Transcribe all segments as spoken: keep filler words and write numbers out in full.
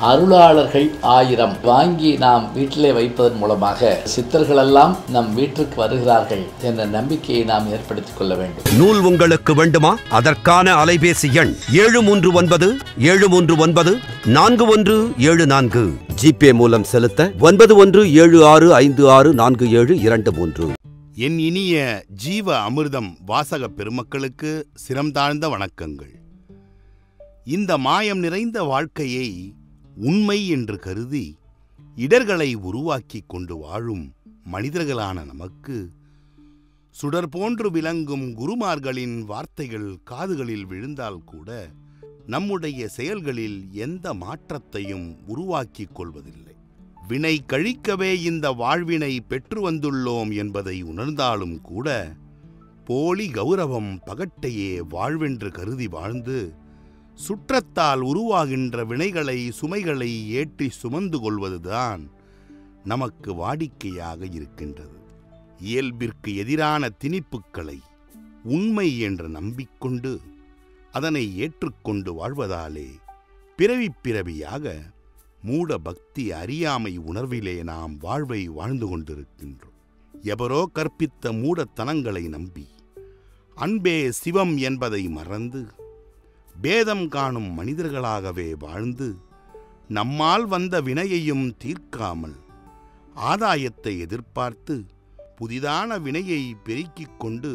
அருளாளர்கள் ஆயிரம் வாங்கி நாம் வீட்டிலே வைப்பதன் மூலமாக சித்தர்களெல்லாம் நம் வீட்டுக்கு வருகிறார்கள் என்ற நம்பிக்கையை நாம் ஏற்படுத்திக் கொள்ள வேண்டும். நூல் உங்களுக்கு வேண்டுமா? அதற்கான அலைபேசி எண் ஏழு மூன்று ஒன்பது ஏழு மூன்று ஒன்பது நான்கு ஒன்று ஏழு நான்கு. ஜிபே மூலம் செலுத்த ஒன்பது ஒன்று ஏழு ஆறு ஐந்து ஆறு நான்கு ஏழு இரண்டு மூன்று. என் இனிய ஜீவ அமிர்தம் வாசக பெருமக்களுக்கு சிரம் தாழ்ந்த வணக்கங்கள். இந்த மாயம் நிறைந்த வாழ்க்கையை உண்மை என்று கருதி இடர்களை உருவாக்கி கொண்டு வாழும் மனிதர்களான நமக்கு சுடர் போன்று விளங்கும் குருமார்களின் வார்த்தைகள் காதுகளில் விழுந்தால் கூட நம்முடைய செயல்களில் எந்த மாற்றத்தையும் உருவாக்கிக் கொள்வதில்லை. வினை கழிக்கவே இந்த வாழ்வினை பெற்று வந்துள்ளோம் என்பதை உணர்ந்தாலும் கூட போலி கௌரவம் பகட்டையே வாழ்வென்று கருதி வாழ்ந்து சுற்றத்தால் உருவாகின்ற வினைகளை சுமைகளை ஏற்றி சுமந்து கொள்வதுதான் நமக்கு வாடிக்கையாக இருக்கின்றது. இயல்பிற்கு எதிரான திணிப்புக்களை உண்மை என்று நம்பிக்கொண்டு அதனை ஏற்றுக்கொண்டு வாழ்வதாலே பிறவி பிறவியாக மூட பக்தி அறியாமை உணர்விலே நாம் வாழ்வை வாழ்ந்து கொண்டிருக்கின்றோம். எவரோ கற்பித்த மூடத்தனங்களை நம்பி அன்பே சிவம் என்பதை மறந்து பேதம் காணும் மனிதர்களாகவே வாழ்ந்து நம்மால் வந்த வினையையும் தீர்க்காமல் ஆதாயத்தை எதிர்பார்த்து புதிதான வினையை பெருக்கிக் கொண்டு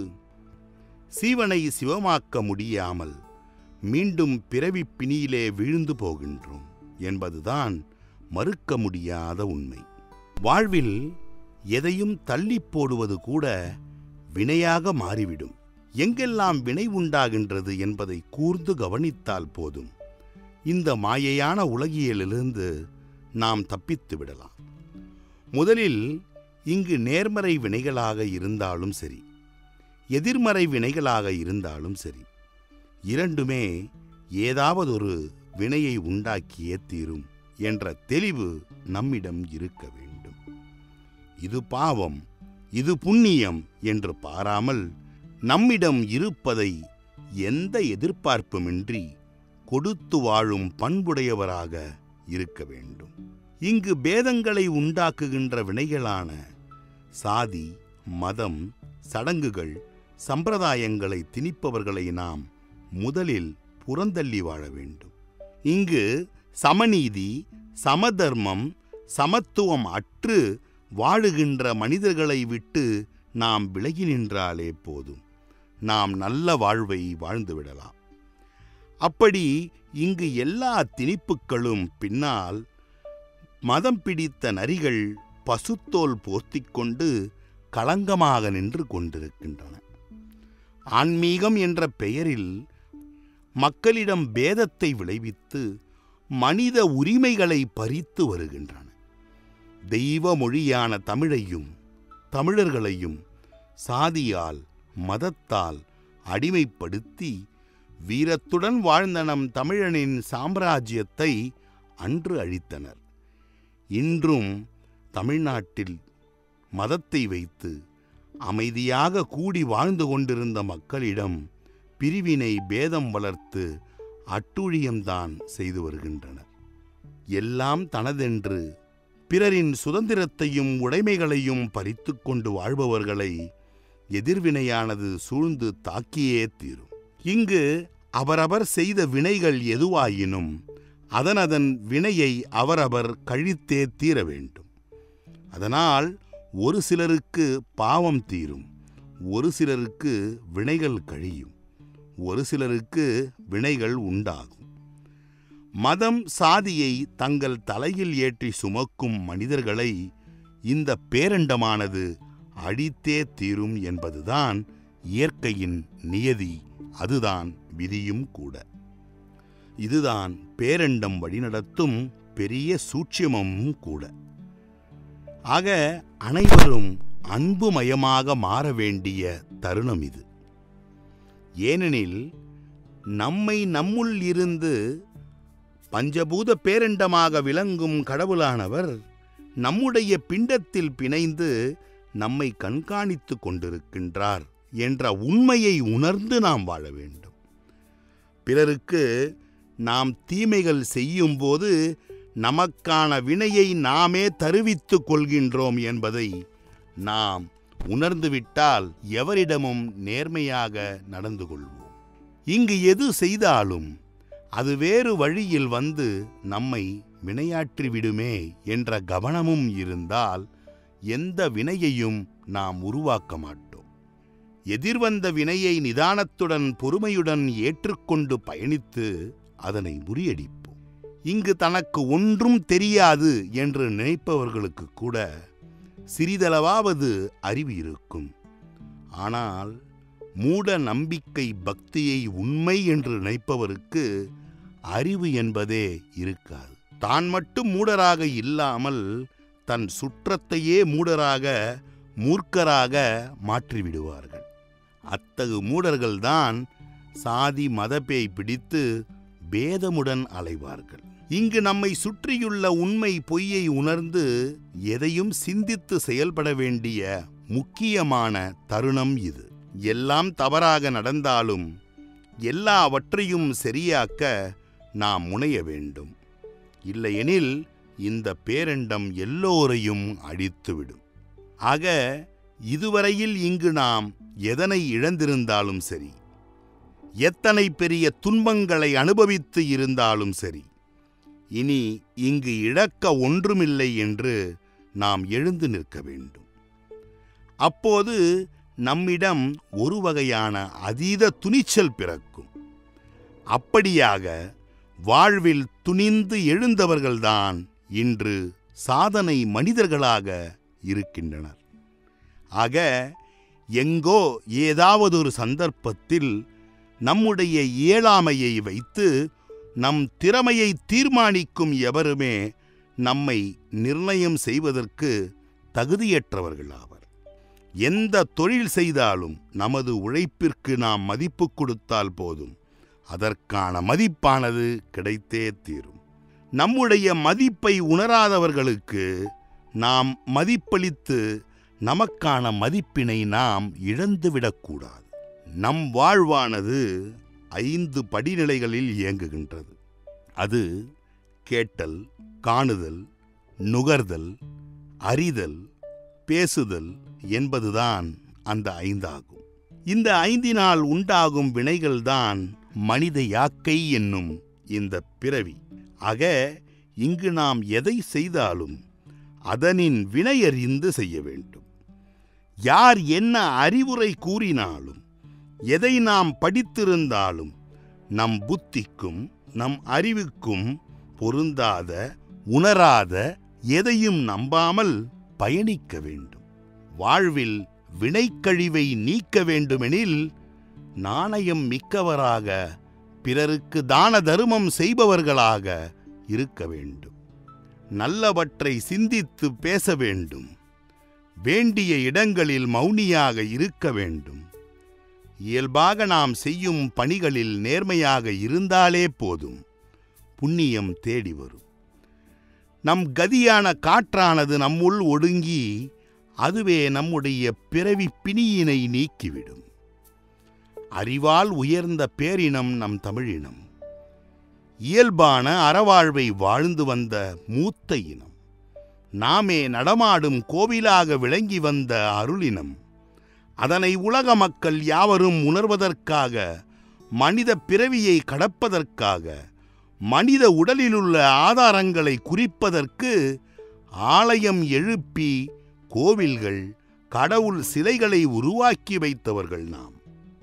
சீவனை சிவமாக்க முடியாமல் மீண்டும் பிறவி பிணியிலே வீழ்ந்து போகின்றோம் என்பதுதான் மறுக்க முடியாத உண்மை. வாழ்வில் எதையும் தள்ளி போடுவது கூட வினையாக மாறிவிடும். எங்கெல்லாம் வினை உண்டாகின்றது என்பதை கூர்ந்து கவனித்தால் போதும் இந்த மாயையான உலகியலிலிருந்து நாம் தப்பித்து விடலாம். முதலில் இங்கு நேர்மறை வினைகளாக இருந்தாலும் சரி, எதிர்மறை வினைகளாக இருந்தாலும் சரி, இரண்டுமே ஏதாவது ஒரு வினையை உண்டாக்கியே தீரும் என்ற தெளிவு நம்மிடம் இருக்க வேண்டும். இது பாவம், இது புண்ணியம் என்று பாராமல் நம்மிடம் இருப்பதை எந்த எதிர்பார்ப்புமின்றி கொடுத்து வாழும் பண்புடையவராக இருக்க வேண்டும். இங்கு பேதங்களை உண்டாக்குகின்ற வினைகளான சாதி, மதம், சடங்குகள், சம்பிரதாயங்களை திணிப்பவர்களை நாம் முதலில் புறந்தள்ளி வாழ வேண்டும். இங்கு சமநீதி, சமதர்மம், சமத்துவம் அற்று வாழுகின்ற மனிதர்களை விட்டு நாம் விலகி நின்றாலே போதும், நாம் நல்ல வாழ்வை வாழ்ந்துவிடலாம். அப்படி இங்கு எல்லா திணிப்புகளும் பின்னால் மதம் பிடித்த நரிகள் பசுத்தோல் போர்த்திக் கொண்டு களங்கமாக நின்று கொண்டிருக்கின்றன. ஆன்மீகம் என்ற பெயரில் மக்களிடம் பேதத்தை விளைவித்து மனித உரிமைகளை பறித்து வருகின்றன. தெய்வ மொழியான தமிழையும் தமிழர்களையும் சாதியால் மதத்தால் அடிமைப்படுத்தி வீரத்துடன் வாழ்ந்த நம் தமிழனின் சாம்ராஜ்யத்தை அன்று அழித்தனர். இன்றும் தமிழ்நாட்டில் மதத்தை வைத்து அமைதியாக கூடி வாழ்ந்து கொண்டிருந்த மக்களிடம் பிரிவினை பேதம் வளர்த்து அட்டுழியம்தான் செய்து வருகின்றனர். எல்லாம் தனதென்று பிறரின் சுதந்திரத்தையும் உடைமைகளையும் பறித்து கொண்டு வாழ்பவர்களை எதிர்வினையானது சூழ்ந்து தாக்கியே தீரும். இங்கு அவரவர் செய்த வினைகள் எதுவாயினும் அதனதன் வினையை அவரவர் கழித்தே தீர வேண்டும். அதனால் ஒரு சிலருக்கு பாவம் தீரும், ஒரு சிலருக்கு வினைகள் கழியும், ஒரு சிலருக்கு வினைகள் உண்டாகும். மதம் சாதியை தங்கள் தலையில் ஏற்றி சுமக்கும் மனிதர்களை இந்த பேரண்டமானது அழித்தே தீரும் என்பதுதான் இயற்கையின் நியதி, அதுதான் விதியும் கூட. இதுதான் பேரண்டம் வழிநடத்தும் பெரிய சூட்சுமமும் கூட. ஆக அனைவரும் அன்புமயமாக மாற வேண்டிய தருணம் இது. ஏனெனில் நம்மை நம்முள் இருந்து பஞ்சபூத பேரண்டமாக விளங்கும் கடவுளானவர் நம்முடைய பிண்டத்தில் பிணைந்து நம்மை கண்காணித்து கொண்டிருக்கின்றார் என்ற உண்மையை உணர்ந்து நாம் வாழ வேண்டும். பிறருக்கு நாம் தீமைகள் செய்யும்போது நமக்கான வினையை நாமே தருவித்துக் கொள்கின்றோம் என்பதை நாம் உணர்ந்துவிட்டால் எவரிடமும் நேர்மையாக நடந்து கொள்வோம். இங்கு எது செய்தாலும் அது வேறு வழியில் வந்து நம்மை வினையாற்றிவிடுமே என்ற கவனமும் இருந்தால் எந்த வினையையும் நாம் உருவாக்க மாட்டோம். எதிர்வந்த வினையை நிதானத்துடன் பொறுமையுடன் ஏற்றுக்கொண்டு பயணித்து அதனை முறியடிப்போம். இங்கு தனக்கு ஒன்றும் தெரியாது என்று நினைப்பவர்களுக்கு கூட சிறிதளவாவது அறிவு இருக்கும். ஆனால் மூட நம்பிக்கை பக்தியை உண்மை என்று நினைப்பவருக்கு அறிவு என்பதே இருக்காது. தான் மட்டும் மூடராக இல்லாமல் தன் சுற்றத்தையே மூடராக மூர்க்கராக மாற்றிவிடுவார்கள். அத்தகு மூடர்கள்தான் சாதி மதப்பேய் பிடித்து பேதமுடன் அலைவார்கள். இங்கு நம்மை சுற்றியுள்ள உண்மை பொய்யை உணர்ந்து எதையும் சிந்தித்து செயல்பட வேண்டிய முக்கியமான தருணம் இது. எல்லாம் தவறாக நடந்தாலும் எல்லாவற்றையும் சரியாக்க நாம் முனைய வேண்டும். இல்லையெனில் இந்த பேரண்டம் எல்லோரையும் அழித்துவிடும். ஆக இதுவரையில் இங்கு நாம் எதனை இழந்திருந்தாலும் சரி, எத்தனை பெரிய துன்பங்களை அனுபவித்து இருந்தாலும் சரி, இனி இங்கு இழக்க ஒன்றுமில்லை என்று நாம் எழுந்து நிற்க வேண்டும். அப்போது நம்மிடம் ஒரு வகையான அதீத துணிச்சல் பிறக்கும். அப்படியாக வாழ்வில் துணிந்து எழுந்தவர்கள்தான் இன்று சாதனை மனிதர்களாக இருக்கின்றனர். ஆக எங்கோ ஏதாவதொரு சந்தர்ப்பத்தில் நம்முடைய இயலாமையை வைத்து நம் திறமையை தீர்மானிக்கும் எவருமே நம்மை நிர்ணயம் செய்வதற்கு தகுதியற்றவர்களாவர். எந்த தொழில் செய்தாலும் நமது உழைப்பிற்கு நாம் மதிப்பு கொடுத்தால் போதும், அதற்கான மதிப்பானது கிடைத்தே தீரும். நம்முடைய மதிப்பை உணராதவர்களுக்கு நாம் மதிப்பளித்து நமக்கான மதிப்பினை நாம் இழந்துவிடக்கூடாது. நம் வாழ்வானது ஐந்து படிநிலைகளில் இயங்குகின்றது. அது கேட்டல், காணுதல், நுகர்தல், அறிதல், பேசுதல் என்பதுதான் அந்த ஐந்தாகும். இந்த ஐந்தினால் உண்டாகும் வினைகள்தான் மனித யாக்கை என்னும் இந்த பிறவி. ஆக இங்கு நாம் எதை செய்தாலும் அதனின் வினையறிந்து செய்ய வேண்டும். யார் என்ன அறிவுரை கூறினாலும், எதை நாம் படித்திருந்தாலும் நம் புத்திக்கும் நம் அறிவுக்கும் பொருந்தாத, உணராத எதையும் நம்பாமல் பயணிக்க வேண்டும். வாழ்வில் வினைக்கழிவை நீக்க வேண்டுமெனில் நாணயம் மிக்கவராக, பிறருக்கு தான தருமம் செய்பவர்களாக இருக்க வேண்டும். நல்லவற்றை சிந்தித்து பேச வேண்டும். வேண்டிய இடங்களில் மௌனியாக இருக்க வேண்டும். இயல்பாக நாம் செய்யும் பணிகளில் நேர்மையாக இருந்தாலே போதும், புண்ணியம் தேடி வரும். நம் கதியான காற்றானது நம்முள் ஒடுங்கி அதுவே நம்முடைய பிறவி பிணியினை நீக்கிவிடும். அறிவால் உயர்ந்த பேரினம் நம் தமிழினம். இயல்பான அறவாழ்வை வாழ்ந்து வந்த மூத்த இனம். நாமே நடமாடும் கோவிலாக விளங்கி வந்த அருளினம். அதனை உலக மக்கள் யாவரும் உணர்வதற்காக, மனித பிறவியை கடப்பதற்காக, மனித உடலிலுள்ள ஆதாரங்களை குறிப்பதற்கு ஆலயம் எழுப்பி கோவில்கள், கடவுள் சிலைகளை உருவாக்கி வைத்தவர்கள் நாம்.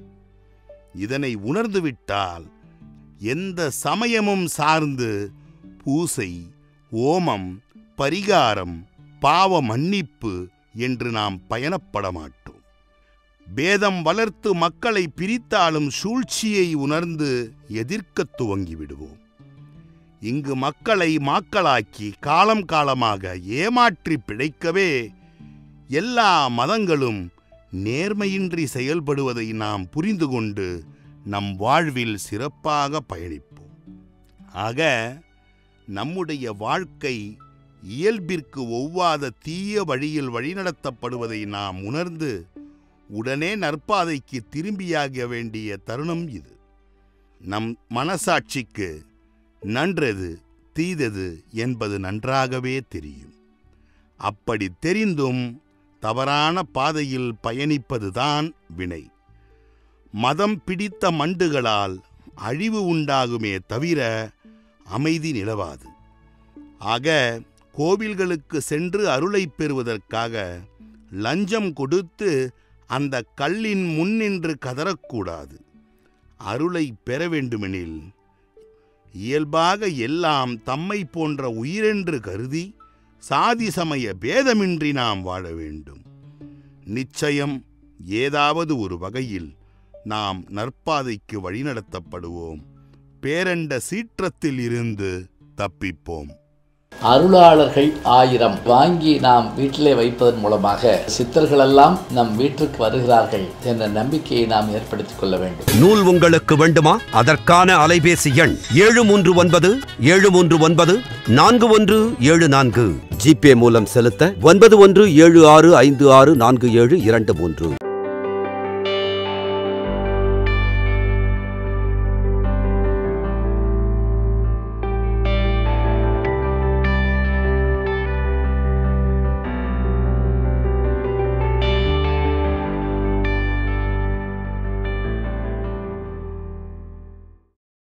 இதனை உணர்ந்துவிட்டால் எந்த சமயமும் சார்ந்து பூசை, ஓமம், பரிகாரம், பாவ மன்னிப்பு என்று நாம் பயணப்பட மாட்டோம். பேதம் வளர்த்து மக்களை பிரித்தாலும் சூழ்ச்சியை உணர்ந்து எதிர்க்கத் துவங்கிவிடுவோம். இங்கு மக்களை மாக்களாக்கி காலம் காலமாக ஏமாற்றி பிழைக்கவே எல்லா மதங்களும் நேர்மையின்றி செயல்படுவதை நாம் புரிந்து கொண்டு நம் வாழ்வில் சிறப்பாக பயணிப்போம். ஆக நம்முடைய வாழ்க்கை இயல்பிற்கு ஒவ்வாத தீய வழியில் வழிநடத்தப்படுவதை நாம் உணர்ந்து உடனே நற்பாதைக்கு திரும்பியாக வேண்டிய தருணம் இது. நம் மனசாட்சிக்கு நன்றது, தீதது என்பது நன்றாகவே தெரியும். அப்படி தெரிந்தும் தவறான பாதையில் பயணிப்பதுதான் வினை. மதம் பிடித்த மண்டுகளால் அழிவு உண்டாகுமே தவிர அமைதி நிலவாது. ஆக கோவில்களுக்கு சென்று அருளை பெறுவதற்காக லஞ்சம் கொடுத்து அந்த கல்லின் முன்னின்று கதறக்கூடாது. அருளை பெற வேண்டுமெனில் இயல்பாக எல்லாம் தம்மை போன்ற உயிரென்று கருதி சாதி சமய பேதமின்றி நாம் வாழ வேண்டும். நிச்சயம் ஏதாவது ஒரு வகையில் நாம் நற்பாதைக்கு வழிநடத்தப்படுவோம். பேரண்ட சீற்றத்தில் இருந்து தப்பிப்போம். அருளாளர்கள் ஆயிரம் வாங்கி நாம் வீட்டிலே வைப்பதன் மூலமாக சித்தர்களெல்லாம் நம் வீட்டிற்கு வருகிறார்கள் என்ற நம்பிக்கையை நாம் ஏற்படுத்திக் கொள்ள வேண்டும். நூல் உங்களுக்கு வேண்டுமா? அதற்கான அலைபேசி எண் ஏழு மூன்று ஒன்பது ஏழு மூன்று ஒன்பது நான்கு ஒன்று ஏழு நான்கு. ஜிபே மூலம் செலுத்த ஒன்பது ஒன்று ஏழு ஆறு ஐந்து ஆறு நான்கு ஏழு இரண்டு மூன்று.